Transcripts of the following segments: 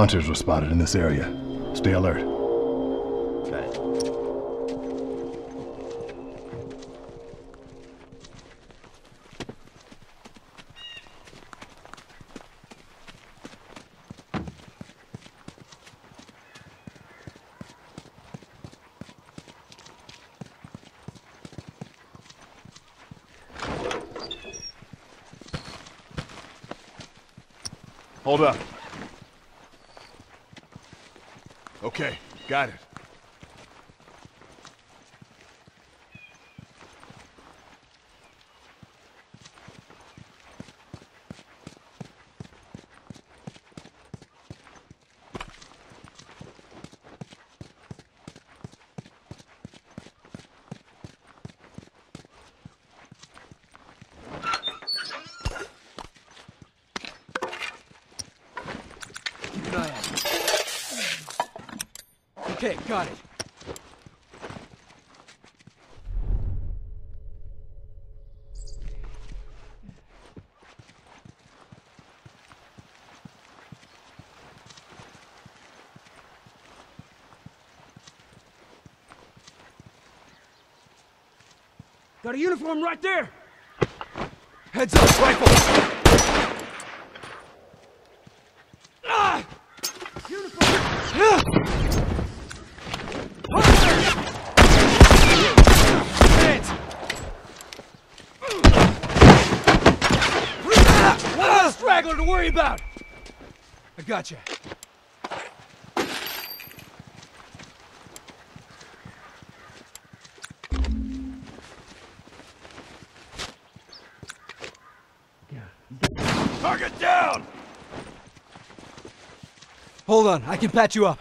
Hunters were spotted in this area. Stay alert. Got it. Hold up. Okay, got it. Okay, got it. Got a uniform right there! Heads up, rifle! Ah! Uniform! Hands! One straggler to worry about! I gotcha. Target down! Hold on, I can patch you up.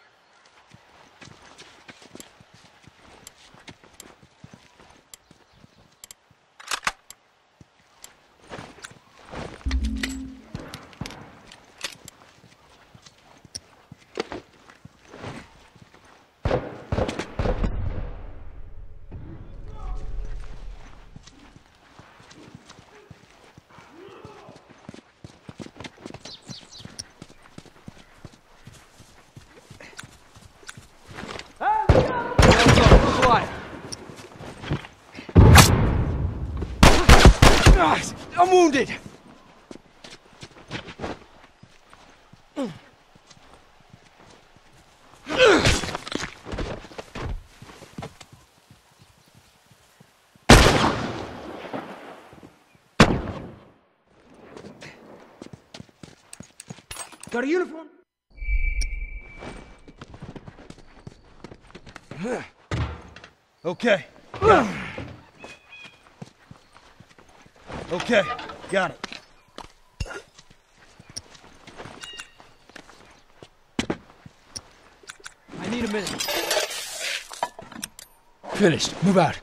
I'm wounded! Got a uniform? Okay. Okay, got it. I need a minute. Finished. Move out.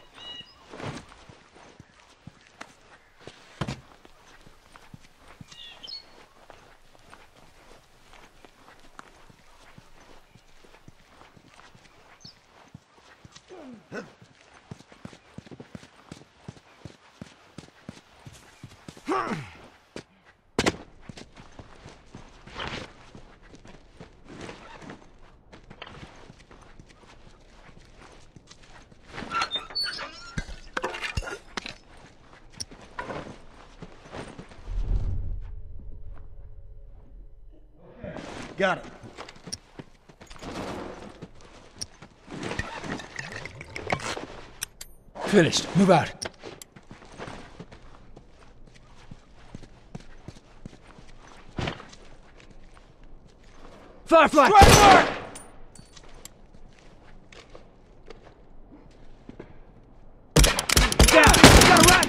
Got it. Finished. Move out. Firefly! Right Down! Got a rat!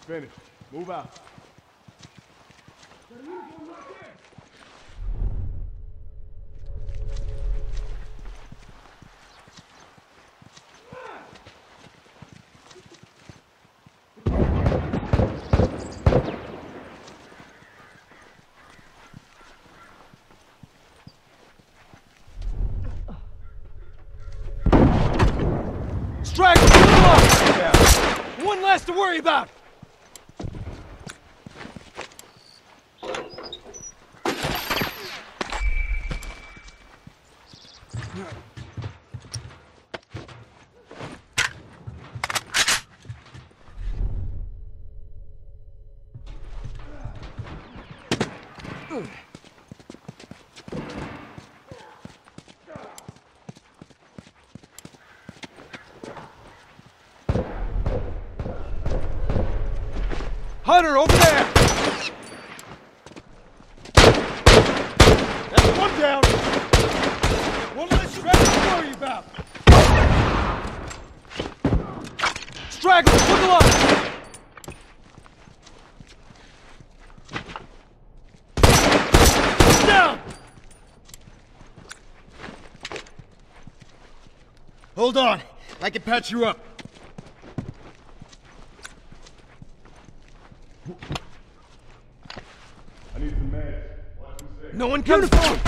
Finished. Move out. Straggle! Yeah. One less to worry about! Hunter, over there! That's one down. One less straggler to worry about. Straggler, look alive! Down! Hold on. I can patch you up. I need some meds. Watch who's safe. No one comes forward!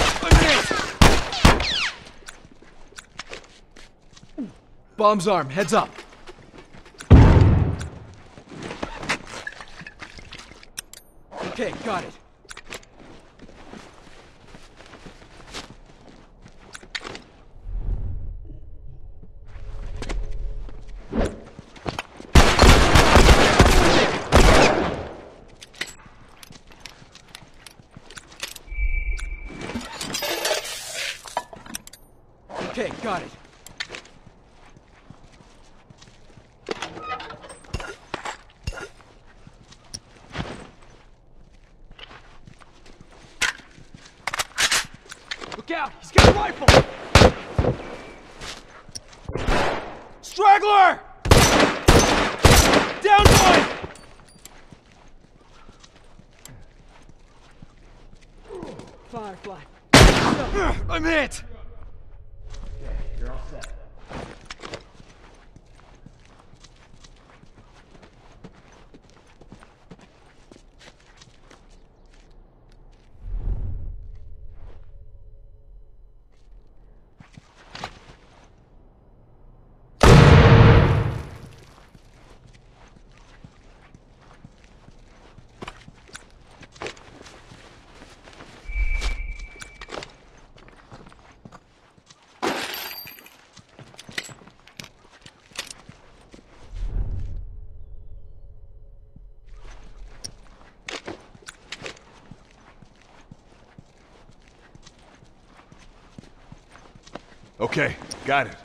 Bomb's arm, heads up. Okay, got it. Okay, got it. Look out! He's got a rifle! Straggler! Down one! Firefly. I'm hit! You're all set. Okay, got it.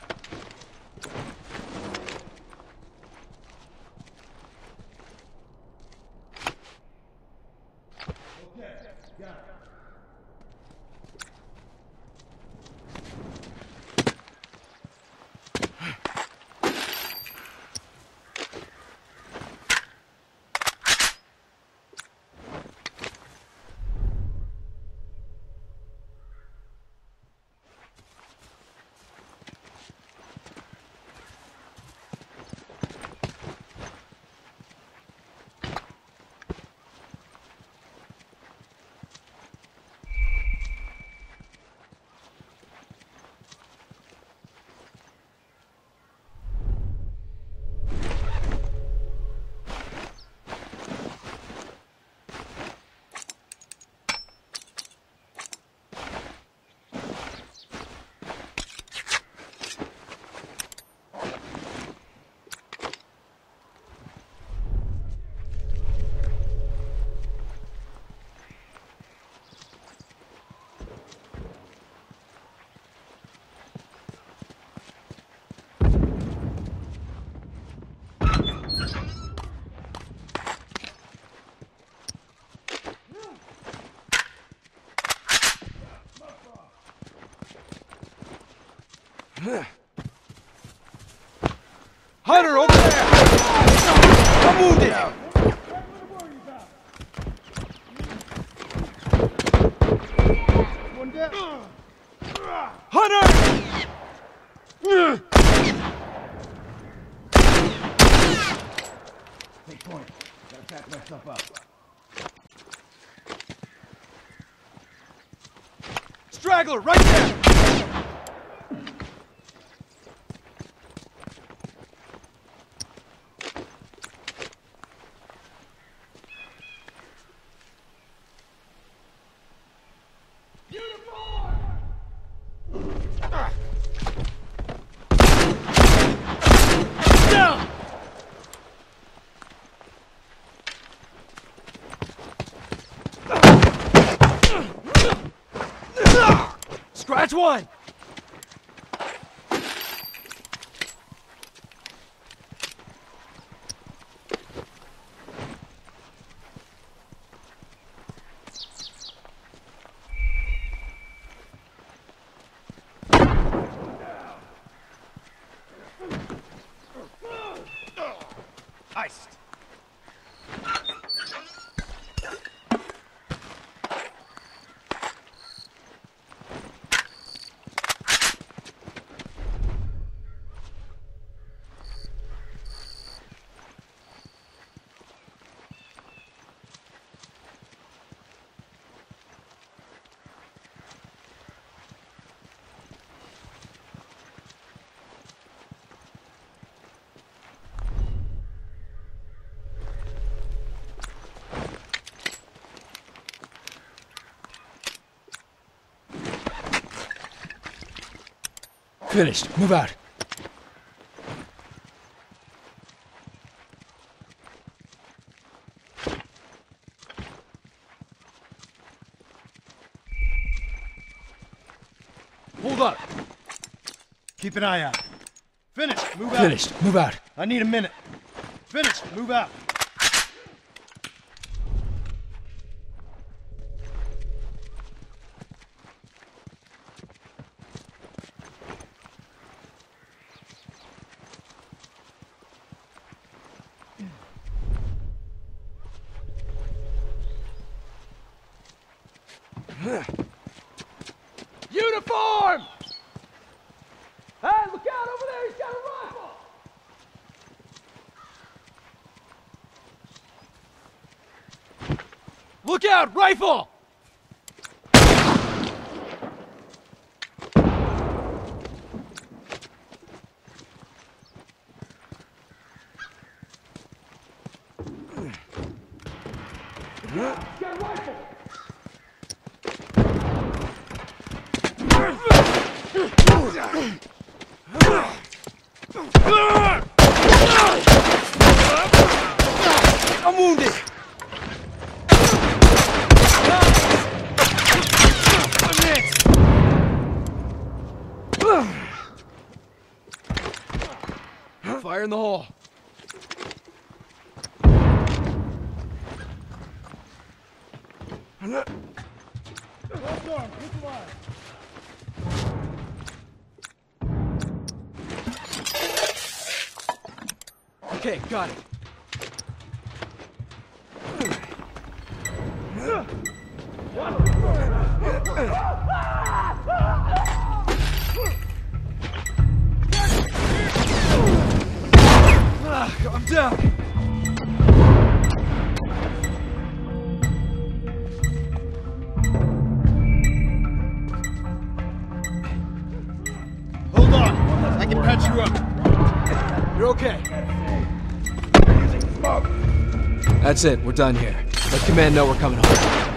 Hunter, over there! I'm wounded! Hunter! Take point. Gotta pack myself up. Straggler, right there! Down! Scratch one! Iced. Finished. Move out. Hold up. Keep an eye out. Finished. Move out. Finished. Move out. I need a minute. Finished. Move out. Uniform! Hey, look out over there! He's got a rifle! Look out! Rifle! Got a rifle! I'm wounded! Fire in the hole. Okay, got it. I'm down. Hold on. I can patch you up. You're okay. That's it. We're done here. Let command know we're coming home.